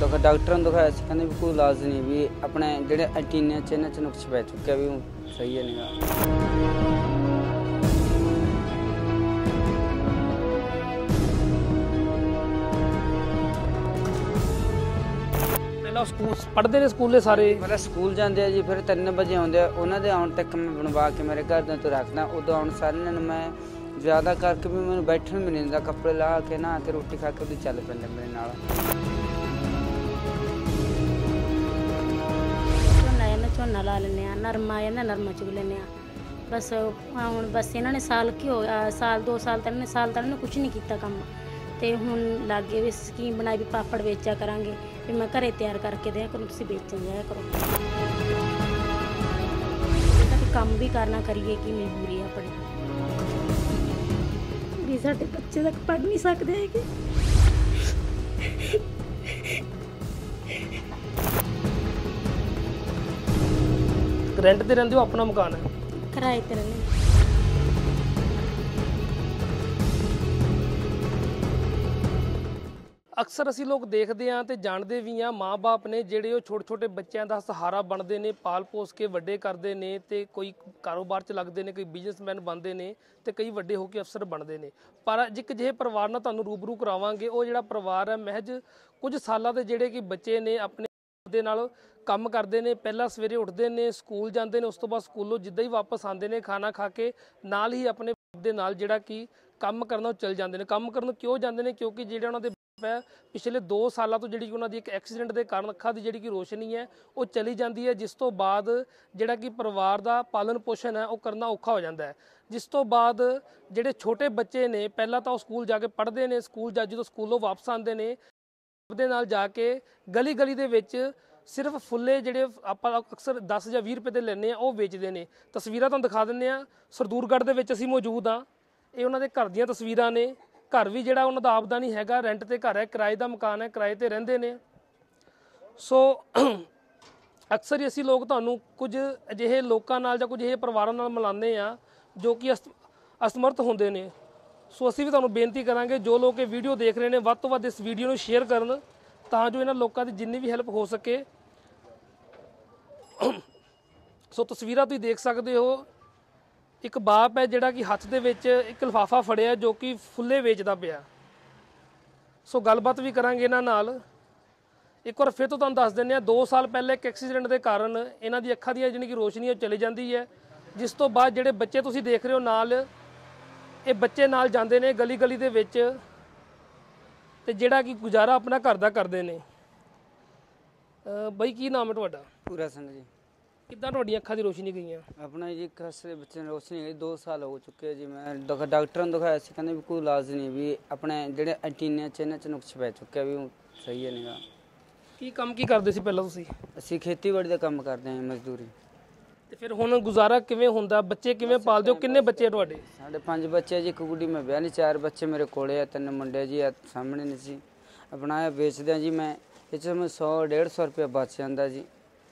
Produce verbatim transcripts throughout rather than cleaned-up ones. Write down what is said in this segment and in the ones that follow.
दुख डॉक्टर ने दिखाया सी, कहते भी कोई इलाज नहीं, भी अपने जेडे एंटीने च इन्हां च नुक्स पै चुके भी सही है नहीं। ਪਹਿਲਾਂ ਸਕੂਲ ਪੜ੍ਹਦੇ ਨੇ ਸਕੂਲੇ ਸਾਰੇ? ਪਹਿਲਾਂ ਸਕੂਲ ਜਾਂਦੇ ਆ ਜੀ, ਫਿਰ ਤਿੰਨ ਵਜੇ ਆਉਂਦੇ ਆ, ਉਹਨਾਂ ਦੇ ਆਉਣ ਤੱਕ ਮੈਂ ਬਣਵਾ ਕੇ ਮੇਰੇ ਘਰਦਿਆਂ ਤੋਂ ਰੱਖਦਾ। ਉਦੋਂ ਆਉਣ ਸਾਰਿਆਂ ਨੂੰ ਮੈਂ ਜ਼ਿਆਦਾ ਕਰਕੇ ਵੀ ਮੈਨੂੰ ਬੈਠਣ ਵੀ ਨਹੀਂ ਦਿੰਦਾ, ਕੱਪੜੇ ਲਾ ਕੇ ਨਹਾ ਕੇ ਰੋਟੀ ਖਾ ਕੇ ਉਹਦੀ ਚੱਲ ਪੈਂਦੇ ਮੇਰੇ ਨਾਲ। ਝੋਨਾ ਇਹਨਾਂ ਝੋਨਾ ਲਾ ਲੈਂਦੇ ਹਾਂ, ਨਰਮਾ ਇਹਨਾਂ ਨਰਮਾ ਚੁਗ ਲੈਂਦੇ ਹਾਂ। ਬਸ ਹੁਣ ਬਸ ਇਹਨਾਂ ਨੇ ਸਾਲ ਕੀ ਹੋ ਗਿਆ, ਸਾਲ ਦੋ ਸਾਲ ਤਾਂ ਇਹਨਾਂ ਨੇ ਸਾਲ ਤਾਂ ਇਹਨਾਂ ਨੇ ਕੁਛ ਨਹੀਂ ਕੀਤਾ ਕੰਮ, ਤੇ ਹੁਣ ਲਾਗੇ ਵੀ ਸਕੀਮ ਬਣਾਈ ਵੀ ਪਾਪੜ ਵੇਚਿਆ ਕਰਾਂਗੇ, ਵੀ ਮੈਂ ਘਰੇ ਤਿਆਰ ਕਰਕੇ ਦਿਆ ਕਰੂੰ, ਤੁਸੀਂ ਵੇਚਣ ਜਾਇਆ ਕਰੋ। ਕੰਮ ਵੀ ਕਰਨਾ ਕਰੀਏ ਕਿ ਮਜਬੂਰੀ ਆ ਆਪਣੀ, ਵੀ ਸਾਡੇ ਬੱਚੇ ਤੱਕ ਪੜ੍ਹ ਨਹੀਂ ਸਕਦੇ ਹੈਗੇ। ਰੈਂਟ ਤੇ ਰਹਿੰਦੇ ਹੋ, ਆਪਣਾ ਮਕਾਨ ਹੈ? ਕਿਰਾਏ ਤੇ ਰਹਿੰਦੇ। ਅਕਸਰ ਅਸੀਂ ਲੋਕ ਦੇਖਦੇ ਹਾਂ ਤੇ ਜਾਣਦੇ ਵੀ ਹਾਂ, ਮਾਂ-ਬਾਪ ਨੇ ਜਿਹੜੇ ਉਹ ਛੋਟੇ ਛੋਟੇ ਬੱਚਿਆਂ ਦਾ ਸਹਾਰਾ ਬਣਦੇ ਨੇ, ਪਾਲ ਪੋਸ ਕੇ ਵੱਡੇ ਕਰਦੇ ਨੇ, ਤੇ ਕੋਈ ਕਾਰੋਬਾਰ 'ਚ ਲੱਗਦੇ ਨੇ, ਕੋਈ ਬਿਜ਼ਨਸਮੈਨ ਬਣਦੇ ਨੇ, ਤੇ ਕਈ ਵੱਡੇ ਹੋ ਕੇ ਅਫਸਰ ਬਣਦੇ ਨੇ। ਪਰ ਇੱਕ ਜਿਹੇ ਪਰਿਵਾਰ ਨਾਲ ਤੁਹਾਨੂੰ ਰੂਬਰੂ ਕਰਾਵਾਂਗੇ। ਉਹ ਜਿਹੜਾ ਪਰਿਵਾਰ ਹੈ, ਮਹਿਜ ਕੁਝ ਸਾਲਾਂ ਦੇ ਜਿਹੜੇ ਕਿ ਬੱਚੇ ਨੇ, ਆਪਣੇ ਦੇ ਨਾਲ ਕੰਮ ਕਰਦੇ ਨੇ। ਪਹਿਲਾਂ ਸਵੇਰੇ ਉੱਠਦੇ ਨੇ, ਸਕੂਲ ਜਾਂਦੇ ਨੇ, ਉਸ ਤੋਂ ਬਾਅਦ ਸਕੂਲੋਂ ਜਿੱਦਾਂ ਹੀ ਵਾਪਸ ਆਉਂਦੇ ਨੇ, ਖਾਣਾ ਖਾ ਕੇ ਨਾਲ ਹੀ ਆਪਣੇ ਦੇ ਨਾਲ ਜਿਹੜਾ ਕਿ ਕੰਮ ਕਰਨਾ ਉਹ ਚਲ ਜਾਂਦੇ ਨੇ। ਕੰਮ ਕਰਨ ਕਿਉਂ ਜਾਂਦੇ ਨੇ? ਕਿਉਂਕਿ ਜਿਹੜੇ ਉਹਨਾਂ ਦੇ ਹੈ ਪਿਛਲੇ ਦੋ ਸਾਲਾਂ ਤੋਂ ਜਿਹੜੀ ਉਹਨਾਂ ਦੀ ਇੱਕ ਐਕਸੀਡੈਂਟ ਦੇ ਕਾਰਨ ਅੱਖਾਂ ਦੀ ਜਿਹੜੀ ਕਿ ਰੋਸ਼ਨੀ ਹੈ ਉਹ ਚਲੀ ਜਾਂਦੀ ਹੈ, ਜਿਸ ਤੋਂ ਬਾਅਦ ਜਿਹੜਾ ਕਿ ਪਰਿਵਾਰ ਦਾ ਪਾਲਣ ਪੋਸ਼ਣ ਹੈ ਉਹ ਕਰਨਾ ਔਖਾ ਹੋ ਜਾਂਦਾ ਹੈ। ਜਿਸ ਤੋਂ ਬਾਅਦ ਜਿਹੜੇ ਛੋਟੇ ਬੱਚੇ ਨੇ, ਪਹਿਲਾਂ ਤਾਂ ਉਹ ਸਕੂਲ ਜਾ ਕੇ ਪੜ੍ਹਦੇ ਨੇ, ਸਕੂਲ ਜਾ ਜਦੋਂ ਸਕੂਲੋਂ ਵਾਪਸ ਆਉਂਦੇ ਨੇ, ਉਹਦੇ ਨਾਲ ਜਾ ਕੇ ਗਲੀ ਗਲੀ ਦੇ ਵਿੱਚ ਸਿਰਫ ਫੁੱਲੇ ਜਿਹੜੇ ਆਪਾਂ ਅਕਸਰ ਦਸ ਜਾਂ ਵੀਹ ਰੁਪਏ ਦੇ ਲੈਂਦੇ ਆ ਉਹ ਵੇਚਦੇ ਨੇ। ਤਸਵੀਰਾਂ ਤੁਹਾਨੂੰ ਦਿਖਾ ਦਿੰਦੇ ਹਾਂ। ਸਰਦੂਰਗੜ੍ਹ ਦੇ ਵਿੱਚ ਅਸੀਂ ਮੌਜੂਦ ਹਾਂ। ਇਹ ਉਹਨਾਂ ਦੇ ਘਰ ਦੀਆਂ ਤਸਵੀਰਾਂ ਨੇ। ਘਰ ਵੀ ਜਿਹੜਾ ਉਹਨਾਂ ਦਾ ਆਪਦਾ ਨਹੀਂ ਹੈਗਾ, ਰੈਂਟ ਤੇ ਘਰ ਹੈ, ਕਿਰਾਏ ਦਾ ਮਕਾਨ ਹੈ, ਕਿਰਾਏ ਤੇ ਰਹਿੰਦੇ ਨੇ। ਸੋ ਅਕਸਰ ਹੀ ਅਸੀਂ ਲੋਕ ਤੁਹਾਨੂੰ ਕੁਝ ਅਜਿਹੇ ਲੋਕਾਂ ਨਾਲ ਜਾਂ ਕੁਝ ਅਜਿਹੇ ਪਰਿਵਾਰਾਂ ਨਾਲ ਮਿਲਾਉਂਦੇ ਹਾਂ ਜੋ ਕਿ ਅਸ ਅਸਮਰਥ ਹੁੰਦੇ ਨੇ। ਸੋ ਅਸੀਂ ਵੀ ਤੁਹਾਨੂੰ ਬੇਨਤੀ ਕਰਾਂਗੇ, ਜੋ ਲੋਕ ਇਹ ਵੀਡੀਓ ਦੇਖ ਰਹੇ ਨੇ, ਵੱਧ ਤੋਂ ਵੱਧ ਇਸ ਵੀਡੀਓ ਨੂੰ ਸ਼ੇਅਰ ਕਰਨ ਤਾਂ ਜੋ ਇਹਨਾਂ ਲੋਕਾਂ ਦੀ ਜਿੰਨੀ ਵੀ ਹੈਲਪ ਹੋ ਸਕੇ। ਸੋ ਤਸਵੀਰਾਂ ਤੁਸੀਂ ਦੇਖ ਸਕਦੇ ਹੋ। ਇੱਕ ਬਾਪ ਹੈ ਜਿਹੜਾ ਕਿ ਹੱਥ ਦੇ ਵਿੱਚ ਇੱਕ ਲਿਫਾਫਾ ਫੜਿਆ ਜੋ ਕਿ ਫੁੱਲੇ ਵੇਚਦਾ ਪਿਆ। ਸੋ ਗੱਲਬਾਤ ਵੀ ਕਰਾਂਗੇ ਇਹਨਾਂ ਨਾਲ। ਇੱਕ ਵਾਰ ਫਿਰ ਤੋਂ ਤੁਹਾਨੂੰ ਦੱਸ ਦਿੰਦੇ ਹਾਂ, ਦੋ ਸਾਲ ਪਹਿਲੇ ਇੱਕ ਐਕਸੀਡੈਂਟ ਦੇ ਕਾਰਨ ਇਹਨਾਂ ਦੀ ਅੱਖਾਂ ਦੀ ਜਿਹੜੀ ਕਿ ਰੋਸ਼ਨੀ ਉਹ ਚਲੀ ਜਾਂਦੀ ਹੈ, ਜਿਸ ਤੋਂ ਬਾਅਦ ਜਿਹੜੇ ਬੱਚੇ ਤੁਸੀਂ ਦੇਖ ਰਹੇ ਹੋ ਨਾਲ, ਇਹ ਬੱਚੇ ਨਾਲ ਜਾਂਦੇ ਨੇ ਗਲੀ ਗਲੀ ਦੇ ਵਿੱਚ, ਤੇ ਜਿਹੜਾ ਕਿ ਗੁਜ਼ਾਰਾ ਆਪਣਾ ਘਰ ਦਾ ਕਰਦੇ ਨੇ। ਬਾਈ ਕੀ ਨਾਮ ਹੈ ਤੁਹਾਡਾ? ਪੂਰਾ ਸਿੰਘ ਜੀ। ਕਿੱਦਾਂ ਤੁਹਾਡੀਆਂ ਅੱਖਾਂ ਦੀ ਰੋਸ਼ਨੀ ਗਈਆਂ? अपना जी खसरे बच्चे ने रोशनी गई, दो साल हो चुके जी। मैं डॉक्टर ने दिखाया सी, कहते भी कोई इलाज नहीं, भी अपने जेडे एंटीने च इन्हां च नुक्स पै चुके भी सही है नहीं। ਕੀ ਕੰਮ ਕੀ ਕਰਦੇ ਸੀ ਪਹਿਲਾਂ ਤੁਸੀਂ? ਅਸੀਂ ਖੇਤੀਬਾੜੀ ਦਾ ਕੰਮ ਕਰਦੇ ਹਾਂ, ਮਜ਼ਦੂਰੀ। ਤੇ ਫਿਰ ਹੁਣ ਗੁਜ਼ਾਰਾ ਕਿਵੇਂ ਹੁੰਦਾ? ਬੱਚੇ ਕਿਵੇਂ ਪਾਲਦੇ ਹੋ? ਕਿੰਨੇ ਬੱਚੇ ਆ ਤੁਹਾਡੇ? ਸਾਡੇ ਪੰਜ ਬੱਚੇ ਜੀ, ਇੱਕ ਗੁੱਡੀ ਮੈਂ ਵਿਆਹ ਨਹੀਂ, ਚਾਰ ਬੱਚੇ ਮੇਰੇ ਕੋਲੇ ਆ, ਤਿੰਨ ਮੁੰਡੇ ਜੀ ਆ ਸਾਹਮਣੇ ਨੇ ਜੀ। ਆਪਣਾ ਇਹ ਵੇਚਦੇ ਹਾਂ ਜੀ ਮੈਂ, ਇਹ 'ਚ ਮੈਂ ਸੌ ਡੇਢ ਸੌ ਰੁਪਇਆ ਬਚ ਜਾਂਦਾ ਜੀ।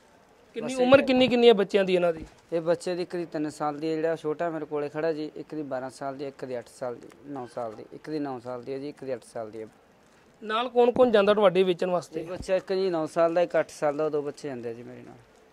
ਕਿੰਨੀ ਉਮਰ ਕਿੰਨੀ ਕਿੰਨੀ ਹੈ ਬੱਚਿਆਂ ਦੀ ਇਹਨਾਂ ਦੀ? ਇਹ ਬੱਚੇ ਦੀ ਇੱਕ ਦੀ ਤਿੰਨ ਸਾਲ ਦੀ ਹੈ, ਜਿਹੜਾ ਛੋਟਾ ਮੇਰੇ ਕੋਲੇ ਖੜਾ ਜੀ, ਇੱਕ ਦੀ ਬਾਰਾਂ ਸਾਲ ਦੀ, ਇੱਕ ਦੀ ਅੱਠ ਸਾਲ ਦੀ, ਨੌ ਸਾਲ ਦੀ, ਇੱਕ ਦੀ ਨੌ ਸਾਲ ਦੀ ਹੈ ਜੀ, ਇੱਕ ਦੀ ਅੱਠ ਸਾਲ ਦੀ ਹੈ। ਨਾਲ ਕੌਣ ਕੌਣ ਜਾਂਦਾ ਤੁਹਾਡੇ ਵੇਚਣ ਵਾਸਤੇ? ਬੱਚਾ ਇੱਕ ਜੀ ਨੌ ਸਾਲ ਦਾ, ਇੱਕ ਅੱਠ ਸਾਲ ਦਾ, ਦੋ ਬੱਚੇ ਜਾਂਦੇ ਜੀ ਮੇਰੇ ਨਾਲ।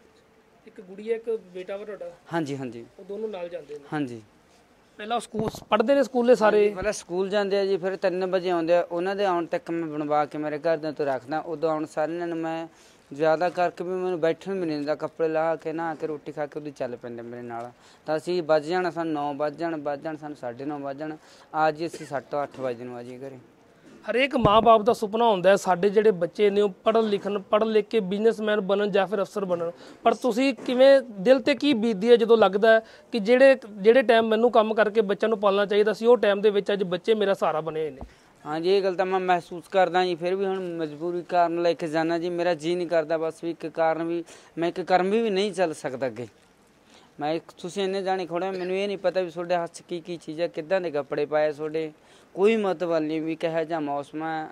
ਇੱਕ ਗੁੜੀਆ ਇੱਕ ਬੇਟਾ ਵਾ ਤੁਹਾਡਾ? ਹਾਂਜੀ ਹਾਂਜੀ। ਉਹ ਦੋਨੋਂ ਨਾਲ ਜਾਂਦੇ ਨੇ? ਹਾਂਜੀ। ਪਹਿਲਾਂ ਸਕੂਲ ਪੜ੍ਹਦੇ ਨੇ ਸਕੂਲੇ ਸਾਰੇ? ਪਹਿਲਾਂ ਸਕੂਲ ਜਾਂਦੇ ਆ ਜੀ, ਫਿਰ ਤਿੰਨ ਵਜੇ ਆਉਂਦੇ ਆ, ਉਹਨਾਂ ਦੇ ਆਉਣ ਤੱਕ ਮੈਂ ਬਣਵਾ ਕੇ ਮੇਰੇ ਘਰਦਿਆਂ ਤੋਂ ਰੱਖਦਾ। ਉਦੋਂ ਆਉਣ ਸਾਰਿਆਂ ਨੂੰ ਮੈਂ ਜ਼ਿਆਦਾ ਕਰਕੇ ਵੀ ਮੈਨੂੰ ਬੈਠਣ ਵੀ ਨਹੀਂ ਦਿੰਦਾ, ਕੱਪੜੇ ਲਾ ਕੇ ਨਹਾ ਕੇ ਰੋਟੀ ਖਾ ਕੇ ਉਹਦੀ ਚੱਲ ਪੈਂਦੇ ਮੇਰੇ ਨਾਲ। ਤਾਂ ਅਸੀਂ ਵੱਜ ਜਾਣਾ, ਸਾਨੂੰ ਨੌ ਵੱਜ ਜਾਣ ਵੱਜ ਜਾਣ ਸਾਨੂੰ ਸਾਢੇ ਨੌ ਵੱਜ ਜਾਣ। ਅੱਜ ਜੀ ਅਸੀਂ ਸੱਤ ਅੱਠ ਵਜੇ ਨੂੰ ਆ ਜੀ ਘਰੇ। ਹਰੇਕ ਮਾਂ-ਬਾਪ ਦਾ ਸੁਪਨਾ ਹੁੰਦਾ ਹੈ ਸਾਡੇ ਜਿਹੜੇ ਬੱਚੇ ਨੇ ਉਹ ਪੜ੍ਹਨ ਲਿਖਣ, ਪੜ੍ਹ ਲਿਖ ਕੇ ਬਿਜ਼ਨਸਮੈਨ ਬਣਨ ਜਾਂ ਫਿਰ ਅਫਸਰ ਬਣਨ। ਪਰ ਤੁਸੀਂ ਕਿਵੇਂ, ਦਿਲ ਤੇ ਕੀ ਬੀਤਦੀ ਹੈ ਜਦੋਂ ਲੱਗਦਾ ਕਿ ਜਿਹੜੇ ਜਿਹੜੇ ਟਾਈਮ ਮੈਨੂੰ ਕੰਮ ਕਰਕੇ ਬੱਚਿਆਂ ਨੂੰ ਪਾਲਣਾ ਚਾਹੀਦਾ ਸੀ, ਉਹ ਟਾਈਮ ਦੇ ਵਿੱਚ ਅੱਜ ਬੱਚੇ ਮੇਰਾ ਸਹਾਰਾ ਬਣੇ ਹੋਏ ਨੇ? ਹਾਂਜੀ, ਇਹ ਗੱਲ ਤਾਂ ਮੈਂ ਮਹਿਸੂਸ ਕਰਦਾ ਜੀ। ਫਿਰ ਵੀ ਹੁਣ ਮਜਬੂਰੀ ਕਾਰਨ ਲੈ ਕੇ ਜਾਣਾ ਜੀ, ਮੇਰਾ ਜੀਅ ਨਹੀਂ ਕਰਦਾ। ਬਸ ਵੀ ਇੱਕ ਕਾਰਨ ਵੀ ਮੈਂ ਇੱਕ ਕਰਮ ਵੀ ਨਹੀਂ ਚੱਲ ਸਕਦਾ ਅੱਗੇ। ਮੈਂ ਤੁਸੀਂ ਇੰਨੇ ਜਾਣੇ ਖੜੇ, ਮੈਨੂੰ ਇਹ ਨਹੀਂ ਪਤਾ ਵੀ ਤੁਹਾਡੇ ਹੱਥ 'ਚ ਕੀ ਕੀ ਚੀਜ਼ ਹੈ, ਕਿੱਦਾਂ ਦੇ ਕੱਪੜੇ ਪਾਏ ਤੁਹਾਡੇ, ਕੋਈ ਮਤਲਬ ਨਹੀਂ ਵੀ ਕਿਹੋ ਜਿਹਾ ਮੌਸਮ ਹੈ,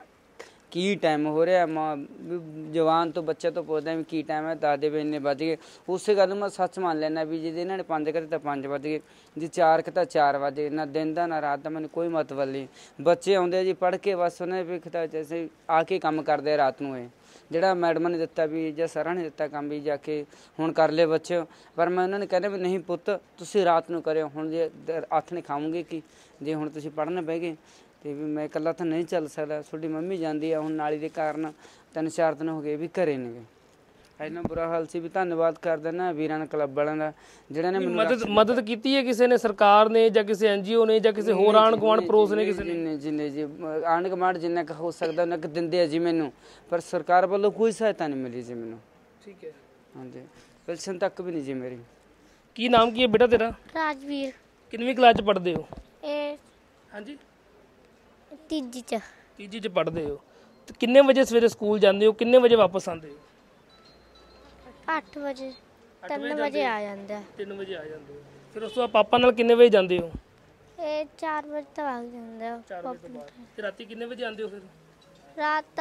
ਕੀ ਟਾਈਮ ਹੋ ਰਿਹਾ। ਮਾਂ ਜਵਾਨ ਤੋਂ ਬੱਚੇ ਤੋਂ ਪੁੱਛਦਾ ਵੀ ਕੀ ਟਾਈਮ ਹੈ, ਦਾਦੇ ਵੀ ਇੰਨੇ ਵੱਜ ਗਏ। ਉਸੇ ਗੱਲ ਨੂੰ ਮੈਂ ਸੱਚ ਮੰਨ ਲੈਂਦਾ ਵੀ ਜੇ ਇਹਨਾਂ ਨੇ ਪੰਜ ਕਰੇ ਤਾਂ ਪੰਜ ਵੱਜ ਗਏ, ਜੇ ਚਾਰ ਕੁ ਤਾਂ ਚਾਰ ਵੱਜ ਗਏ। ਨਾ ਦਿਨ ਦਾ ਨਾ ਰਾਤ ਦਾ ਮੈਨੂੰ ਕੋਈ ਮਤਲਬ ਨਹੀਂ। ਬੱਚੇ ਆਉਂਦੇ ਜੀ ਪੜ੍ਹ ਕੇ, ਬਸ ਉਹਨੇ ਵੀ ਜੈਸੇ ਆ ਕੇ ਕੰਮ ਕਰਦੇ ਰਾਤ ਨੂੰ। ਇਹ ਜਿਹੜਾ ਮੈਡਮ ਨੇ ਦਿੱਤਾ ਵੀ ਜਾਂ ਸਰਾਂ ਨੇ ਦਿੱਤਾ ਕੰਮ ਵੀ ਜਾ ਕੇ ਹੁਣ ਕਰ ਲਿਓ ਬੱਚਿਓ, ਪਰ ਮੈਂ ਉਹਨਾਂ ਨੇ ਕਹਿੰਦਾ ਵੀ ਨਹੀਂ ਪੁੱਤ ਤੁਸੀਂ ਰਾਤ ਨੂੰ ਕਰਿਓ, ਹੁਣ ਜੇ ਹੱਥ ਨਹੀਂ ਖਾਉਂਗੇ ਕਿ ਜੇ ਹੁਣ ਤੁਸੀਂ ਪੜ੍ਹਨ ਬਹਿ ਗਏ ਤੇ ਵੀ ਮੈਂ ਇਕੱਲਾ ਤਾਂ ਨਹੀਂ ਚੱਲ ਸਕਦਾ। ਤੁਹਾਡੀ ਮੰਮੀ ਜਾਂਦੀ ਆ ਹੁਣ ਨਾਲੀ ਦੇ ਕਾਰਨ, ਤਿੰਨ ਚਾਰ ਦਿਨ ਹੋ ਗਏ ਵੀ ਘਰੇ ਨਹੀਂ ਗਏ। ਇੰਨਾ ਬੁਰਾ ਹਾਲ ਸੀ ਵੀ ਧੰਨਵਾਦ ਕਰਦਾ ਨਾ ਵੀਰਾਂ ਕਲੱਬ ਵਾਲਿਆਂ ਦਾ ਜਿਹੜਾ ਨੇ ਮੈਨੂੰ ਮਦਦ ਮਦਦ ਕੀਤੀ ਹੈ ਕਿਸੇ ਨੇ, ਸਰਕਾਰ ਨੇ ਜਾਂ ਕਿਸੇ ਐਨਜੀਓ ਨੇ ਜਾਂ ਕਿਸੇ ਹੋਰ ਆਂਢ ਗੁਆਂਢ ਪੜੋਸ ਨੇ ਕਿਸੇ ਨੇ? ਜਿੰਨੇ ਜਿੰਨੇ ਜੀ ਆਂਢ ਗੁਆਂਢ ਜਿੰਨਾ ਕੁ ਹੋ ਸਕਦਾ ਉਹਨਾਂ ਕੁ ਦਿੰਦੇ ਆ ਜੀ ਮੈਨੂੰ, ਪਰ ਸਰਕਾਰ ਵੱਲੋਂ ਕੋਈ ਸਹਾਇਤਾ ਨਹੀਂ ਮਿਲੀ ਜੀ ਮੈਨੂੰ। ਠੀਕ ਹੈ। ਹਾਂਜੀ, ਪੈਨਸ਼ਨ ਤੱਕ ਵੀ ਨਹੀਂ ਜੀ ਮੇਰੀ। ਕੀ ਨਾਮ ਕੀ ਹੈ ਬੇਟਾ ਤੇਰਾ? ਰਾਜਵੀਰ। ਕਿੰਨਵੀਂ ਕਲਾਸ 'ਚ ਪੜ੍ਹਦੇ ਹੋ? ਇਹ ਹਾਂਜੀ, ਤੀਜੀ ਚ। ਤੀਜੀ 'ਚ ਪੜ੍ਹਦੇ ਹੋ। ਤੇ ਕਿੰਨੇ ਵਜੇ ਸਵੇਰੇ ਸਕੂਲ ਜਾਂਦੇ ਹੋ, ਕਿੰਨੇ ਵਜੇ ਵਾਪਸ ਆਉਂਦੇ ਹੋ? ਅੱਠ ਵਜੇ ਤਿੰਨ ਵਜੇ ਆ ਜਾਂਦਾ। ਤਿੰਨ ਵਜੇ ਆ ਜਾਂਦੇ ਹੋ। ਫਿਰ ਉਸ ਤੋਂ ਬਾਅਦ ਪਾਪਾ ਨਾਲ ਕਿੰਨੇ ਵਜੇ ਜਾਂਦੇ ਹੋ? ਇਹ ਚਾਰ ਵਜੇ ਤੱਕ ਆ ਜਾਂਦਾ। ਚਾਰ ਵਜੇ ਤੋਂ ਬਾਅਦ। ਤੇ ਰਾਤੀ ਕਿੰਨੇ ਵਜੇ ਆਉਂਦੇ ਹੋ ਫਿਰ? ਰਾਤ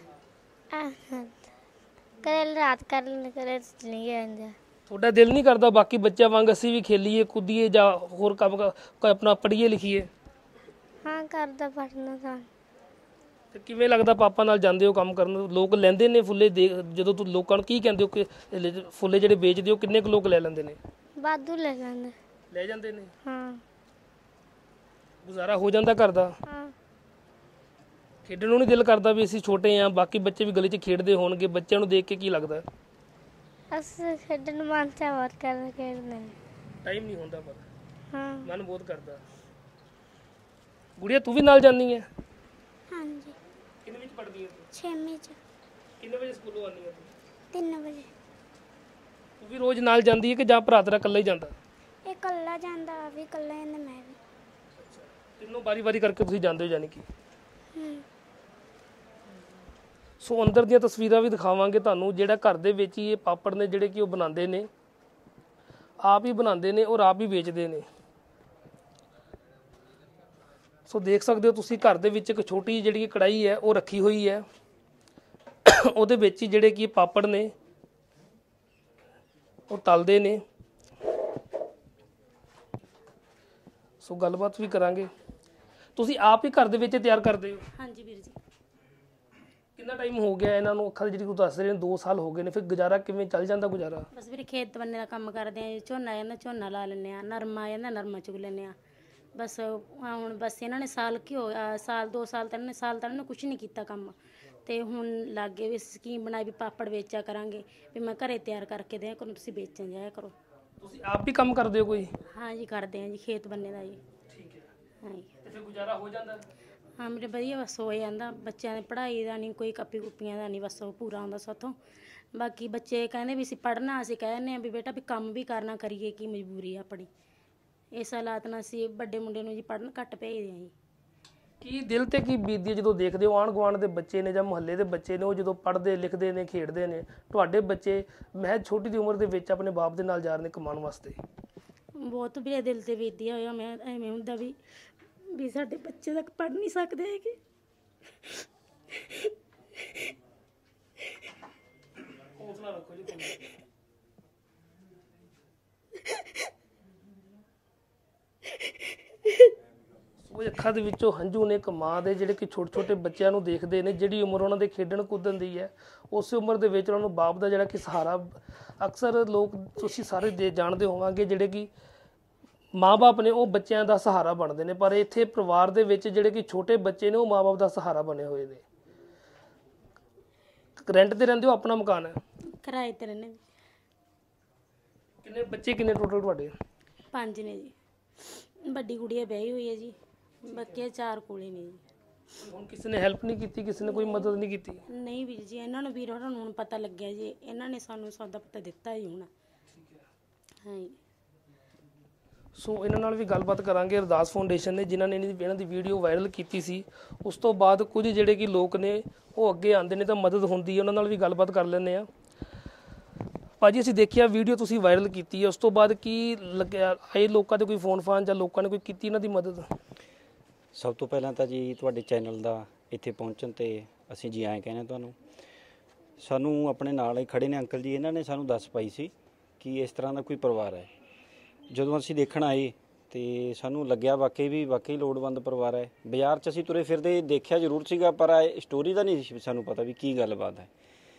ਕਦੇ ਰਾਤ ਕਰ ਲੈਂਦੇ, ਕਦੇ ਨਹੀਂ ਜਾਂਦਾ। ਤੁਹਾਡਾ ਦਿਲ ਨਹੀਂ ਕਰਦਾ ਬਾਕੀ ਬੱਚਿਆਂ ਵਾਂਗ ਅਸੀਂ ਵੀ ਖੇਲੀਏ ਕੁੱਦੀਏ ਜਾਂ ਹੋਰ ਕੰਮ ਕੋਈ ਆਪਣਾ ਪੜ੍ਹੀਏ ਲਿਖੀਏ? ਹਾਂ ਕਰਦਾ ਪੜ੍ਹਨਾ ਤਾਂ। ਤੇ ਕਿਵੇਂ ਲੱਗਦਾ ਪਾਪਾ ਨਾਲ ਜਾਂਦੇ ਹੋ ਕੰਮ ਕਰਨ? ਲੋਕ ਲੈਂਦੇ ਨੇ ਫੁੱਲੇ ਦੇ, ਜਦੋਂ ਤੂੰ ਲੋਕਾਂ ਨੂੰ ਕੀ ਕਹਿੰਦੇ ਹੋ ਕਿ ਫੁੱਲੇ ਜਿਹੜੇ ਵੇਚਦੇ ਹੋ ਕਿੰਨੇ ਕੁ ਲੋਕ ਲੈ ਲੈਂਦੇ ਨੇ? ਵਾਧੂ ਲੈ ਜਾਂਦੇ। ਲੈ ਜਾਂਦੇ ਨੇ? ਹਾਂ। ਗੁਜ਼ਾਰਾ ਹੋ ਜਾਂਦਾ ਘਰ ਦਾ? ਹਾਂ। ਖੇਡਣ ਨੂੰ ਨਹੀਂ ਦਿਲ ਕਰਦਾ ਵੀ ਅਸੀਂ ਛੋਟੇ ਆ, ਬਾਕੀ ਬੱਚੇ ਵੀ ਗਲੀ 'ਚ ਖੇਡਦੇ ਹੋਣਗੇ, ਬੱਚਿਆਂ ਨੂੰ ਦੇਖ ਕੇ ਕੀ ਲੱਗਦਾ? ਅਸੀਂ ਖੇਡਣ ਮਨ ਚ ਹੋਰ ਕਰ ਖੇਡਦੇ। ਟਾਈਮ ਨਹੀਂ ਹੁੰਦਾ ਪਰ ਹਾਂ। ਮਨ ਬਹੁਤ ਕਰਦਾ। ਗੁੜੀਆ ਤੂੰ ਵੀ ਨਾਲ ਜਾਂਦੀ ਹੈ? ਹਾਂਜੀ। ਕਿੰਨੇ ਵਿੱਚ ਪੜ੍ਹਦੀ ਹੈ? ਛੇਵੀਂ ਚ। ਕਿੰਨੇ ਵਜੇ ਸਕੂਲੋਂ ਆਉਂਦੀ ਹੈ ਤੂੰ? ਤਿੰਨ ਵਜੇ। ਤੂੰ ਵੀ ਰੋਜ਼ ਨਾਲ ਜਾਂਦੀ ਹੈ ਕਿ ਜਾਂ ਭਰਾ ਤੇਰਾ ਇਕੱਲਾ ਹੀ ਜਾਂਦਾ? ਇਹ ਇਕੱਲਾ ਜਾਂਦਾ, ਵੀ ਇਕੱਲਾ ਜਾਂਦਾ, ਮੈਂ ਵੀ। ਤਿੰਨੋਂ ਵਾਰੀ ਵਾਰੀ ਕਰਕੇ ਤੁਸੀਂ ਜਾਂਦੇ ਹੋ ਜਾਨੀ ਕਿ? ਹੂੰ। ਸੋ ਅੰਦਰ ਦੀਆਂ ਤਸਵੀਰਾਂ ਵੀ ਦਿਖਾਵਾਂਗੇ ਤੁਹਾਨੂੰ, ਜਿਹੜਾ ਘਰ ਦੇ ਵਿੱਚ ਹੀ ਇਹ ਪਾਪੜ ਨੇ ਜਿਹੜੇ ਕਿ ਉਹ ਬਣਾਉਂਦੇ ਨੇ, ਆਪ ਹੀ ਬਣਾਉਂਦੇ ਨੇ ਔਰ ਆਪ ਹੀ ਵੇਚਦੇ ਨੇ। ਸੋ ਦੇਖ ਸਕਦੇ ਹੋ ਤੁਸੀਂ ਘਰ ਦੇ ਵਿੱਚ ਇੱਕ ਛੋਟੀ ਜਿਹੜੀ ਕੜਾਈ ਹੈ ਉਹ ਰੱਖੀ ਹੋਈ ਹੈ, ਉਹਦੇ ਵਿੱਚ ਹੀ ਜਿਹੜੇ ਕਿ ਪਾਪੜ ਨੇ ਉਹ ਤਲਦੇ ਨੇ। ਸੋ ਗੱਲਬਾਤ ਵੀ ਕਰਾਂਗੇ। ਤੁਸੀਂ ਆਪ ਹੀ ਘਰ ਦੇ ਵਿੱਚ ਤਿਆਰ ਕਰਦੇ ਹੋ? ਹਾਂਜੀ ਵੀਰ ਜੀ। ਕਿੰਨਾ ਟਾਈਮ ਹੋ ਗਿਆ ਇਹਨਾਂ ਨੂੰ? ਅੱਖਾਂ ਜਿਹੜੀ ਤੂੰ ਦੱਸ ਰਹੇ ਨੇ ਦੋ ਸਾਲ ਹੋ ਗਏ ਨੇ, ਫਿਰ ਗੁਜ਼ਾਰਾ ਕਿਵੇਂ ਚੱਲ ਜਾਂਦਾ ਗੁਜ਼ਾਰਾ? ਬਸ ਵੀਰੇ ਖੇਤ ਬੰਨੇ ਦਾ ਕੰਮ ਕਰਦੇ ਆ, ਝੋਨਾ ਆ ਜਾਂਦਾ ਝੋਨਾ ਲਾ ਲੈਂਦੇ ਆ, ਨਰਮਾ ਆ ਜਾਂਦਾ ਨਰਮਾ ਚੁਗ ਲੈਂਦੇ ਆ। ਬਸ ਆਹ ਹੁਣ ਬਸ ਇਹਨਾਂ ਨੇ ਸਾਲ ਕੀ ਹੋ ਗਿਆ, ਸਾਲ ਦੋ ਸਾਲ ਤਾਂ ਇਹਨਾਂ ਨੇ ਸਾਲ ਤਾਂ ਇਹਨਾਂ ਨੇ ਕੁਛ ਨਹੀਂ ਕੀਤਾ ਕੰਮ, ਤੇ ਹੁਣ ਲਾਗੇ ਵੀ ਸਕੀਮ ਬਣਾਈ ਵੀ ਪਾਪੜ ਵੇਚਿਆ ਕਰਾਂਗੇ, ਵੀ ਮੈਂ ਘਰੇ ਤਿਆਰ ਕਰਕੇ ਦਿਆ ਕਰੋ, ਤੁਸੀਂ ਵੇਚਣ ਜਾਇਆ ਕਰੋ। ਤੁਸੀਂ ਆਪ ਵੀ ਕੰਮ ਕਰਦੇ ਹੋ ਕੋਈ? ਹਾਂ ਜੀ ਕਰਦੇ ਆ ਜੀ, ਖੇਤ ਬੰਨੇ ਦਾ ਜੀ। ਠੀਕ ਹੈ। ਹਾਂ ਜੀ। ਤੇ ਫਿਰ ਗੁਜ਼ਾਰਾ ਹੋ ਜਾਂਦਾ? ਹਾਂ ਮੇਰੇ ਵਧੀਆ ਬਸ ਹੋ ਜਾਂਦਾ, ਬੱਚਿਆਂ ਦੀ ਪੜ੍ਹਾਈ ਦਾ ਨਹੀਂ ਕੋਈ ਕਾਪੀ ਕੁੱਪੀਆਂ ਦਾ ਨਹੀਂ, ਬਸ ਉਹ ਪੂਰਾ ਆਉਂਦਾ ਸਾਥੋਂ। ਬਾਕੀ ਬੱਚੇ ਕਹਿੰਦੇ ਵੀ ਅਸੀਂ ਪੜ੍ਹਨਾ, ਅਸੀਂ ਕਹਿੰਦੇ ਹਾਂ ਵੀ ਬੇਟਾ ਵੀ ਕੰਮ ਵੀ ਕਰਨਾ, ਕਰੀਏ ਕੀ ਮਜਬੂਰੀ ਆ ਆਪਣੀ, ਇਸ ਹਾਲਾਤ ਨਾਲ ਅਸੀਂ ਵੱਡੇ ਮੁੰਡੇ ਨੂੰ ਜੀ ਪੜ੍ਹਨ ਘੱਟ ਭੇਜਦੇ ਹਾਂ ਜੀ। ਕੀ ਦਿਲ ਤੇ ਕੀ ਬੀਤਦੀ ਹੈ ਜਦੋਂ ਦੇਖਦੇ ਹੋ ਆਂਢ ਗੁਆਂਢ ਦੇ ਬੱਚੇ ਨੇ ਜਾਂ ਮੁਹੱਲੇ ਦੇ ਬੱਚੇ ਨੇ ਉਹ ਜਦੋਂ ਪੜ੍ਹਦੇ ਲਿਖਦੇ ਨੇ ਖੇਡਦੇ ਨੇ, ਤੁਹਾਡੇ ਬੱਚੇ ਮਹਿਜ਼ ਛੋਟੀ ਦੀ ਉਮਰ ਦੇ ਵਿੱਚ ਆਪਣੇ ਬਾਪ ਦੇ ਨਾਲ ਜਾ ਰਹੇ ਨੇ ਕਮਾਉਣ ਵਾਸਤੇ? ਬਹੁਤ ਵੀਰੇ ਦਿਲ ਤੇ ਬੀਤਦੀ ਹੋਇਆ, ਮੈਂ ਐਵੇਂ ਹੁੰਦਾ ਵੀ ਵੀ ਸਾਡੇ ਬੱਚੇ ਤੱਕ ਪੜ੍ਹ ਨਹੀਂ ਸਕਦੇ ਹੈਗੇ। ਹੌਸਲਾ ਰੱਖੋ ਜੀ। ਉਹ ਅੱਖਾਂ ਦੇ ਵਿੱਚੋਂ ਹੰਝੂ ਨੇ ਇੱਕ ਮਾਂ ਦੇ, ਜਿਹੜੇ ਕਿ ਛੋਟੇ ਛੋਟੇ ਬੱਚਿਆਂ ਨੂੰ ਦੇਖਦੇ ਨੇ, ਜਿਹੜੀ ਉਮਰ ਉਹਨਾਂ ਦੇ ਖੇਡਣ ਕੁੱਦਣ ਦੀ ਹੈ, ਉਸੇ ਉਮਰ ਦੇ ਵਿੱਚ ਉਹਨਾਂ ਨੂੰ ਬਾਪ ਦਾ ਜਿਹੜਾ ਕਿ ਸਹਾਰਾ। ਅਕਸਰ ਲੋਕ ਤੁਸੀਂ ਸਾਰੇ ਦੇ ਜਾਣਦੇ ਹੋਵਾਂਗੇ ਜਿਹੜੇ ਕਿ ਮਾਂ-ਬਾਪ ਨੇ ਉਹ ਬੱਚਿਆਂ ਦਾ ਸਹਾਰਾ ਬਣਦੇ ਨੇ, ਪਰ ਇੱਥੇ ਪਰਿਵਾਰ ਦੇ ਵਿੱਚ ਜਿਹੜੇ ਕਿ ਛੋਟੇ ਬੱਚੇ ਨੇ ਉਹ ਮਾਂ-ਬਾਪ ਦਾ ਸਹਾਰਾ ਬਣੇ ਹੋਏ ਨੇ। ਰੈਂਟ ਤੇ ਰਹਿੰਦੇ ਹੋ, ਆਪਣਾ ਮਕਾਨ ਹੈ? ਕਿਰਾਏ ਤੇ ਰਹਿੰਦੇ। ਕਿੰਨੇ ਬੱਚੇ ਕਿੰਨੇ ਟੋਟਲ ਤੁਹਾਡੇ? ਪੰਜ ਨੇ ਜੀ, ਵੱਡੀ ਗੁੜੀਆ ਵਿਆਹੀ ਹੋਈ ਹੈ ਜੀ, ਬਾਕੀ ਚਾਰ ਕੋਲੇ ਨੇ ਜੀ। ਹੁਣ ਕਿਸੇ ਨੇ ਹੈਲਪ ਨਹੀਂ ਕੀਤੀ, ਕਿਸੇ ਨੇ ਕੋਈ ਮਦਦ ਨਹੀਂ ਕੀਤੀ? ਨਹੀਂ ਵੀਰ ਜੀ, ਇਹਨਾਂ ਨੂੰ ਵੀਰ ਹੋਰਾਂ ਨੂੰ ਹੁਣ ਪਤਾ ਲੱਗਿਆ ਜੀ, ਇਹਨਾਂ ਨੇ ਸਾਨੂੰ ਸੌਦਾ ਪੱਤਾ ਦਿੱਤਾ ਹੀ ਹੁਣ। ਹਾਂ ਜੀ। ਸੋ ਇਹਨਾਂ ਨਾਲ ਵੀ ਗੱਲਬਾਤ ਕਰਾਂਗੇ। ਅਰਦਾਸ ਫਾਊਂਡੇਸ਼ਨ ਨੇ ਜਿਨ੍ਹਾਂ ਨੇ ਇਹਨਾਂ ਦੀ ਵੀਡੀਓ ਵਾਇਰਲ ਕੀਤੀ ਸੀ, ਉਸ ਤੋਂ ਬਾਅਦ ਕੁਝ ਜਿਹੜੇ ਕਿ ਲੋਕ ਨੇ ਉਹ ਅੱਗੇ ਆਉਂਦੇ ਨੇ ਤਾਂ ਮਦਦ ਹੁੰਦੀ ਹੈ, ਉਹਨਾਂ ਨਾਲ ਵੀ ਗੱਲਬਾਤ ਕਰ ਲੈਂਦੇ ਆ। ਭਾਜੀ ਅਸੀਂ ਦੇਖਿਆ ਵੀਡੀਓ ਤੁਸੀਂ ਵਾਇਰਲ ਕੀਤੀ ਹੈ, ਉਸ ਤੋਂ ਬਾਅਦ ਕੀ ਲੱਗਿਆ? ਆਏ ਲੋਕਾਂ ਦੇ ਕੋਈ ਫੋਨ ਫਾਨ ਜਾਂ ਲੋਕਾਂ ਨੇ ਕੋਈ ਕੀਤੀ ਇਹਨਾਂ ਦੀ ਮਦਦ? ਸਭ ਤੋਂ ਪਹਿਲਾਂ ਤਾਂ ਜੀ ਤੁਹਾਡੇ ਚੈਨਲ ਦਾ ਇੱਥੇ ਪਹੁੰਚਣ ਤੇ ਅਸੀਂ ਜੀ ਆਏ ਕਹਿੰਦੇ ਤੁਹਾਨੂੰ। ਸਾਨੂੰ ਆਪਣੇ ਨਾਲ ਹੀ ਖੜੇ ਨੇ ਅੰਕਲ ਜੀ, ਇਹਨਾਂ ਨੇ ਸਾਨੂੰ ਦੱਸ ਪਾਈ ਸੀ ਕਿ ਇਸ ਤਰ੍ਹਾਂ ਦਾ ਕੋਈ ਪਰਿਵਾਰ ਹੈ। ਜਦੋਂ ਅਸੀਂ ਦੇਖਣ ਆਏ ਤੇ ਸਾਨੂੰ ਲੱਗਿਆ ਵਾਕਈ ਵੀ ਵਾਕਈ ਲੋੜਵੰਦ ਪਰਿਵਾਰ ਹੈ। ਬਾਜ਼ਾਰ 'ਚ ਅਸੀਂ ਤੁਰੇ ਫਿਰਦੇ ਦੇਖਿਆ ਜ਼ਰੂਰ ਸੀਗਾ, ਪਰ ਸਟੋਰੀ ਦਾ ਨਹੀਂ ਸੀ ਸਾਨੂੰ ਪਤਾ ਵੀ ਕੀ ਗੱਲਬਾਤ ਹੈ।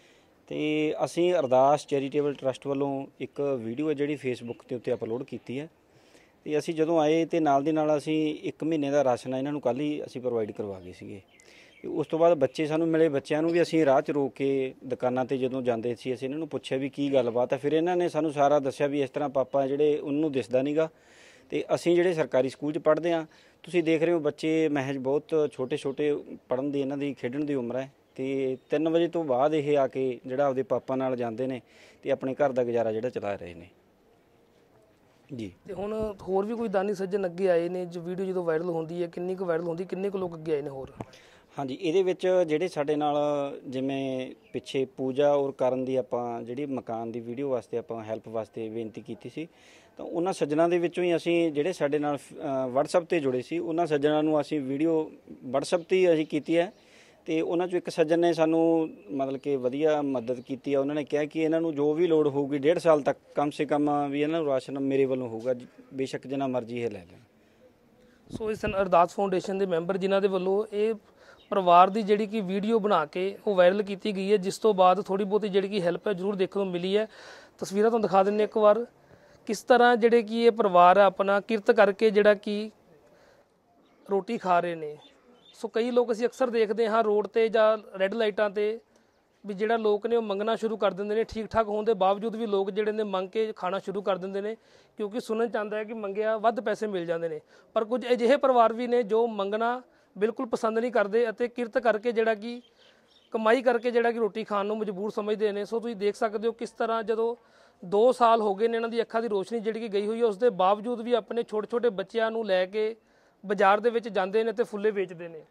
ਤੇ ਅਸੀਂ ਅਰਦਾਸ ਚੈਰੀਟੇਬਲ ਟਰਸਟ ਵੱਲੋਂ ਇੱਕ ਵੀਡੀਓ ਹੈ ਜਿਹੜੀ ਫੇਸਬੁੱਕ ਦੇ ਉੱਤੇ ਅਪਲੋਡ ਕੀਤੀ ਹੈ ਤੇ ਅਸੀਂ ਜਦੋਂ ਆਏ ਤੇ ਨਾਲ ਦੀ ਨਾਲ ਅਸੀਂ ਇੱਕ ਮਹੀਨੇ ਦਾ ਰਾਸ਼ਨ ਇਹਨਾਂ ਨੂੰ ਕੱਲ੍ਹ ਹੀ ਅਸੀਂ ਪ੍ਰੋਵਾਈਡ ਕਰਵਾ ਗਏ ਸੀਗੇ। ਤੇ ਉਸ ਤੋਂ ਬਾਅਦ ਬੱਚੇ ਸਾਨੂੰ ਮਿਲੇ, ਬੱਚਿਆਂ ਨੂੰ ਵੀ ਅਸੀਂ ਰਾਹ 'ਚ ਰੋਕ ਕੇ ਦੁਕਾਨਾਂ ਤੇ ਜਦੋਂ ਜਾਂਦੇ ਸੀ ਅਸੀਂ ਇਹਨਾਂ ਨੂੰ ਪੁੱਛਿਆ ਵੀ ਕੀ ਗੱਲਬਾਤ ਹੈ। ਫਿਰ ਇਹਨਾਂ ਨੇ ਸਾਨੂੰ ਸਾਰਾ ਦੱਸਿਆ ਵੀ ਇਸ ਤਰ੍ਹਾਂ ਪਾਪਾ ਜਿਹੜੇ ਉਹਨੂੰ ਦਿਸਦਾ ਨਹੀਂਗਾ ਤੇ ਅਸੀਂ ਜਿਹੜੇ ਸਰਕਾਰੀ ਸਕੂਲ 'ਚ ਪੜ੍ਹਦੇ ਹਾਂ, ਤੁਸੀਂ ਦੇਖ ਰਹੇ ਹੋ ਬੱਚੇ ਮਹਿਜ ਬਹੁਤ ਛੋਟੇ ਛੋਟੇ ਪੜ੍ਹਨ ਦੀ ਇਹਨਾਂ ਦੀ ਖੇਡਣ ਦੀ ਉਮਰ ਹੈ ਤੇ ਤਿੰਨ ਵਜੇ ਤੋਂ ਬਾਅਦ ਇਹ ਆ ਕੇ ਜਿਹੜਾ ਆਪਦੇ ਪਾਪਾ ਨਾਲ ਜਾਂਦੇ ਨੇ ਤੇ ਆਪਣੇ ਘਰ ਦਾ ਗੁਜ਼ਾਰਾ ਜਿਹੜਾ ਚਲਾ ਰਹੇ ਨੇ ਜੀ। ਤੇ ਹੁਣ ਹੋਰ ਵੀ ਕੋਈ ਦਾਨੀ ਸੱਜਣ ਅੱਗੇ ਆਏ ਨੇ ਜੋ ਵੀਡੀਓ ਜਦੋਂ ਵਾਇਰਲ ਹੁੰਦੀ ਹੈ, ਕਿੰਨੀ ਕੁ ਵਾਇਰਲ ਹੁੰਦੀ, ਕਿੰਨੇ ਕੁ ਲੋਕ ਅੱਗੇ ਆਏ ਨੇ ਹੋਰ? ਹਾਂਜੀ, ਇਹਦੇ ਵਿੱਚ ਜਿਹੜੇ ਸਾਡੇ ਨਾਲ ਜਿਵੇਂ ਪਿੱਛੇ ਪੂਜਾ ਔਰ ਕਰਨ ਦੀ ਆਪਾਂ ਜਿਹੜੀ ਮਕਾਨ ਦੀ ਵੀਡੀਓ ਵਾਸਤੇ ਆਪਾਂ ਹੈਲਪ ਵਾਸਤੇ ਬੇਨਤੀ ਕੀਤੀ ਸੀ, ਤਾਂ ਉਹਨਾਂ ਸੱਜਣਾਂ ਦੇ ਵਿੱਚੋਂ ਹੀ ਅਸੀਂ ਜਿਹੜੇ ਸਾਡੇ ਨਾਲ ਵਟਸਐਪ ਤੇ ਜੁੜੇ ਸੀ ਉਹਨਾਂ ਸੱਜਣਾਂ ਨੂੰ ਅਸੀਂ ਵੀਡੀਓ ਵਟਸਐਪ ਤੇ ਹੀ ਅਸੀਂ ਕੀਤੀ ਹੈ ਤੇ ਉਹਨਾਂ 'ਚੋਂ ਇੱਕ ਸੱਜਣ ਨੇ ਸਾਨੂੰ ਮਤਲਬ ਕਿ ਵਧੀਆ ਮਦਦ ਕੀਤੀ ਹੈ। ਉਹਨਾਂ ਨੇ ਕਿਹਾ ਕਿ ਇਹਨਾਂ ਨੂੰ ਜੋ ਵੀ ਲੋੜ ਹੋਊਗੀ ਡੇਢ ਸਾਲ ਤੱਕ ਕਮ ਸੇ ਕਮ ਵੀ ਇਹਨਾਂ ਨੂੰ ਰਾਸ਼ਨ ਮੇਰੇ ਵੱਲੋਂ ਹੋਊਗਾ, ਬੇਸ਼ੱਕ ਜਿੰਨਾ ਮਰਜ਼ੀ ਇਹ ਲੈ ਲੈਣ। ਸੋ ਇਸ ਅਰਦਾਸ ਫਾਊਂਡੇਸ਼ਨ ਦੇ ਮੈਂਬਰ ਜਿਨ੍ਹਾਂ ਦੇ ਵੱਲੋਂ ਇਹ ਪਰਿਵਾਰ ਦੀ ਜਿਹੜੀ ਕਿ ਵੀਡੀਓ ਬਣਾ ਕੇ ਉਹ ਵਾਇਰਲ ਕੀਤੀ ਗਈ ਹੈ, ਜਿਸ ਤੋਂ ਬਾਅਦ ਥੋੜੀ ਬਹੁਤੀ ਜਿਹੜੀ ਕਿ ਹੈਲਪ ਹੈ ਜ਼ਰੂਰ ਦੇਖਣ ਨੂੰ ਮਿਲੀ ਹੈ। ਤਸਵੀਰਾਂ ਤੁਹਾਨੂੰ ਦਿਖਾ ਦਿੰਦੇ ਇੱਕ ਵਾਰ ਕਿਸ ਤਰ੍ਹਾਂ ਜਿਹੜੇ ਕਿ ਇਹ ਪਰਿਵਾਰ ਹੈ ਆਪਣਾ ਕਿਰਤ ਕਰਕੇ ਜਿਹੜਾ ਕਿ ਰੋਟੀ ਖਾ ਰਹੇ ਨੇ। ਸੋ ਕਈ ਲੋਕ ਅਸੀਂ ਅਕਸਰ ਦੇਖਦੇ ਹਾਂ ਰੋਡ ਤੇ ਜਾਂ ਰੈੱਡ ਲਾਈਟਾਂ ਤੇ ਵੀ ਜਿਹੜਾ ਲੋਕ ਨੇ ਉਹ ਮੰਗਣਾ ਸ਼ੁਰੂ ਕਰ ਦਿੰਦੇ ਨੇ, ਠੀਕ ਠਾਕ ਹੋਣ ਦੇ ਬਾਵਜੂਦ ਵੀ ਲੋਕ ਜਿਹੜੇ ਨੇ ਮੰਗ ਕੇ ਖਾਣਾ ਸ਼ੁਰੂ ਕਰ ਦਿੰਦੇ ਨੇ ਕਿਉਂਕਿ ਸੁਣਨ 'ਚ ਆਉਂਦਾ ਹੈ ਕਿ ਮੰਗਿਆ ਵੱਧ ਪੈਸੇ ਮਿਲ ਜਾਂਦੇ ਨੇ। ਪਰ ਕੁਝ ਅਜਿਹੇ ਪਰਿਵਾਰ ਵੀ ਨੇ ਜੋ ਮੰਗਣਾ ਬਿਲਕੁਲ ਪਸੰਦ ਨਹੀਂ ਕਰਦੇ ਅਤੇ ਕਿਰਤ ਕਰਕੇ ਜਿਹੜਾ ਕਿ ਕਮਾਈ ਕਰਕੇ ਜਿਹੜਾ ਕਿ ਰੋਟੀ ਖਾਣ ਨੂੰ ਮਜਬੂਰ ਸਮਝਦੇ ਨੇ। ਸੋ ਤੁਸੀਂ ਦੇਖ ਸਕਦੇ ਹੋ ਕਿਸ ਤਰ੍ਹਾਂ ਜਦੋਂ ਦੋ ਸਾਲ ਹੋ ਗਏ ਨੇ ਇਹਨਾਂ ਦੀ ਅੱਖਾਂ ਦੀ ਰੋਸ਼ਨੀ ਜਿਹੜੀ ਕਿ ਗਈ ਹੋਈ ਹੈ, ਉਸ ਦੇ ਬਾਵਜੂਦ ਵੀ ਆਪਣੇ ਛੋਟੇ ਛੋਟੇ ਬੱਚਿਆਂ ਨੂੰ ਲੈ ਕੇ ਬਾਜ਼ਾਰ ਦੇ ਵਿੱਚ ਜਾਂਦੇ ਨੇ ਤੇ ਫੁੱਲੇ ਵੇਚਦੇ ਨੇ।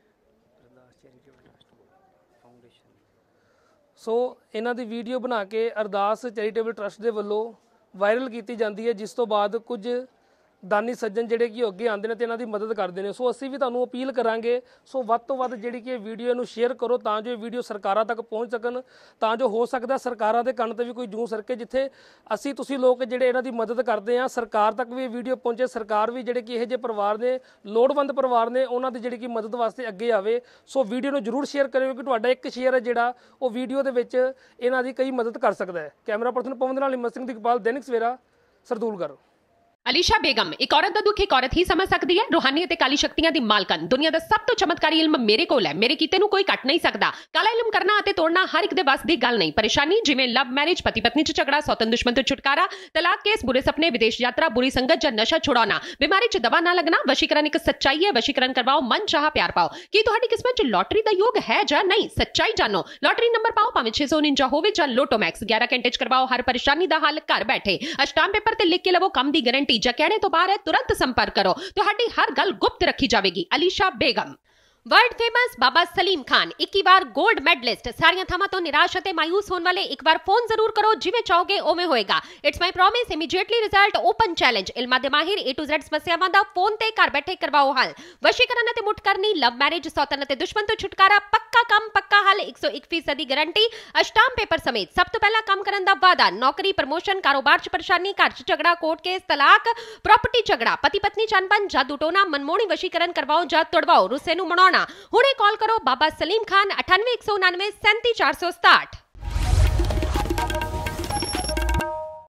ਸੋ ਇਹਨਾਂ ਦੀ ਵੀਡੀਓ ਬਣਾ ਕੇ ਅਰਦਾਸ ਚੈਰੀਟੇਬਲ ਟਰਸਟ ਦੇ ਵੱਲੋਂ ਵਾਇਰਲ ਕੀਤੀ ਜਾਂਦੀ ਹੈ, ਜਿਸ ਤੋਂ ਬਾਅਦ ਕੁਝ ਦਾਨੀ ਸੱਜਣ ਜਿਹੜੇ ਕਿ ਅੱਗੇ ਆਉਂਦੇ ਨੇ ਤੇ ਇਹਨਾਂ ਦੀ ਮਦਦ ਕਰਦੇ ਨੇ। ਸੋ ਅਸੀਂ ਵੀ ਤੁਹਾਨੂੰ ਅਪੀਲ ਕਰਾਂਗੇ, ਸੋ ਵੱਧ ਤੋਂ ਵੱਧ ਜਿਹੜੀ ਕਿ ਇਹ ਵੀਡੀਓ ਨੂੰ ਸ਼ੇਅਰ ਕਰੋ ਤਾਂ ਜੋ ਇਹ ਵੀਡੀਓ ਸਰਕਾਰਾਂ ਤੱਕ ਪਹੁੰਚ ਸਕਣ, ਤਾਂ ਜੋ ਹੋ ਸਕਦਾ ਸਰਕਾਰਾਂ ਦੇ ਕੰਨ ਤੇ ਵੀ ਕੋਈ ਜੂੰ ਸਰਕੇ। ਜਿੱਥੇ ਅਸੀਂ ਤੁਸੀਂ ਲੋਕ ਜਿਹੜੇ ਇਹਨਾਂ ਦੀ ਮਦਦ ਕਰਦੇ ਆ, ਸਰਕਾਰ ਤੱਕ ਵੀ ਇਹ ਵੀਡੀਓ ਪਹੁੰਚੇ, ਸਰਕਾਰ ਵੀ ਜਿਹੜੇ ਕਿ ਇਹੋ ਜਿਹੇ ਪਰਿਵਾਰ ਨੇ, ਲੋੜਵੰਦ ਪਰਿਵਾਰ ਨੇ, ਉਹਨਾਂ ਦੀ ਜਿਹੜੀ ਕਿ ਮਦਦ ਵਾਸਤੇ ਅੱਗੇ ਆਵੇ। ਸੋ ਵੀਡੀਓ ਨੂੰ ਜ਼ਰੂਰ ਸ਼ੇਅਰ ਕਰਿਓ ਕਿ ਤੁਹਾਡਾ ਇੱਕ ਸ਼ੇਅਰ ਹੈ ਜਿਹੜਾ ਉਹ ਵੀਡੀਓ ਦੇ ਵਿੱਚ ਇਹਨਾਂ ਦੀ ਕਈ ਮਦਦ ਕਰ ਸਕਦਾ ਹੈ। ਕੈਮਰਾ ਪਰਸਨ ਪਵਨ ਦੇ ਨਾਲ ਹਿੰਮਤ ਸਿੰਘ ਦੀਪਾਲ, ਦੈਨਿਕ ਸਵੇਰਾ, ਸਰਦੂਲਗੜ੍ਹ। ਅਲੀਸ਼ਾ ਬੇਗਮ ਇੱਕ ਔਰਤ ਦਾ ਦੁੱਖ ਇੱਕ ਔਰਤ ਹੀ ਸਮਝ ਸਕਦੀ ਹੈ। ਰੂਹਾਨੀ ਅਤੇ ਕਾਲੀ ਸ਼ਕਤੀਆਂ ਦੀ ਮਾਲਕਨ, ਦੁਨੀਆ ਦਾ ਸਭ ਤੋਂ ਚਮਤਕਾਰੀ ਇਲਮ ਮੇਰੇ ਕੋਲ ਹੈ। ਮੇਰੇ ਕੀਤੇ ਨੂੰ ਕੋਈ ਕੱਟ ਨਹੀਂ ਸਕਦਾ। ਕਾਲਾ ਇਲਮ ਕਰਨਾ ਅਤੇ ਤੋੜਨਾ ਹਰ ਇੱਕ ਦੇ ਵੱਸ ਦੀ ਗੱਲ ਨਹੀਂ। ਪਰੇਸ਼ਾਨੀ ਜਿਵੇਂ ਲਵ ਮੈਰਿਜ, ਪਤੀ ਪਤਨੀ ਚ ਝਗੜਾ, ਸੌਤਨ ਦੁਸ਼ਮਣ ਤੋਂ ਛੁਟਕਾਰਾ, ਤਲਾਕ ਕੇਸ, ਬੁਰੇ ਸੁਪਨੇ, ਵਿਦੇਸ਼ ਯਾਤਰਾ, ਬੁਰੀ ਸੰਗਤ ਜਾਂ ਨਸ਼ਾ ਛੁਡਾਉਣਾ, ਬਿਮਾਰੀ ਚ ਦਵਾ ਨਾ ਲੱਗਣਾ। ਵਸ਼ੀਕਰਨ ਇੱਕ ਸੱਚਾਈ ਹੈ। ਵਸ਼ੀਕਰਨ ਕਰਵਾਓ, ਮਨ ਚਾਹਾ ਪਿਆਰ ਪਾਓ। ਕੀ ਤੁਹਾਡੀ ਕਿਸਮਤ ਚ ਲੋਟਰੀ ਦਾ ਯੋਗ ਹੈ ਜਾਂ ਨਹੀਂ? ਸੱਚਾਈ ਜਾਣੋ। ਲੋਟਰੀ ਨੰਬਰ ਪਾਓ, ਭਾਵੇਂ ਛੇ ਸੌ ਉਨੰਜਾ ਹੋਵੇ ਜਾਂ ਲੋਟੋ ਮੈਕਸ। ਗਿਆਰਾਂ ਘੰਟੇ ਚ ਕਰਵਾਓ ਹਰ ਪਰੇਸ਼ਾਨੀ ਦਾ ਹੱਲ ਘਰ ਬੈਠੇ। ਅਸ਼ਟਾਮ ਪੇਪਰ ਤੇ ਲਿਖ ਕੇ ਲਵੋ ਕੰਮ ਦੀ ਗਾਰੰਟੀ। ਜਾਂ ਕਹਿਣੇ ਤੋਂ ਬਾਹਰ तुरंत संपर्क करो, ਤੁਹਾਡੀ ਹਰ ਗੱਲ ਗੁਪਤ ਰੱਖੀ ਜਾਵੇਗੀ। ਅਲੀਸ਼ਾ ਬੇਗਮ। वर्ल्ड फेमस बाबा सलीम खान इक्की बार गोल्ड मेडलिस्ट। सारियां थावां तो निराश अते मायूस होने वाले एक बार फोन जरूर करो, जिवें चाहोगे उवें होएगा। It's my promise, immediately result, open challenge. इल्मां दे माहिर ए टू ज़ेड समस्यावां दा फोन ते घर बैठे करवाओ हल। वशीकरण अते मुठ करनी, लव मैरिज, सौतन अते दुश्मन तो छुटकारा, पक्का काम पक्का हल, एक सौ एक फीसद दी गारंटी, अष्टाम पेपर समेत। सब तो पहला काम करन दा वादा, नौकरी, प्रमोशन, कारोबार च परेशानी, घर च झगड़ा, कोर्ट केस, तलाक, प्रॉपर्टी झगड़ा, पति पत्नी च अनबन, जादू टोना, मनमोहनी वशीकरण करवाओ जां तोड़वाओ, रुस्से नूं मनाउणा। हुणे कॉल करो बाबा सलीम खान, अठानवे एक सौ उनानवे सैंती चार सौ सताहठ।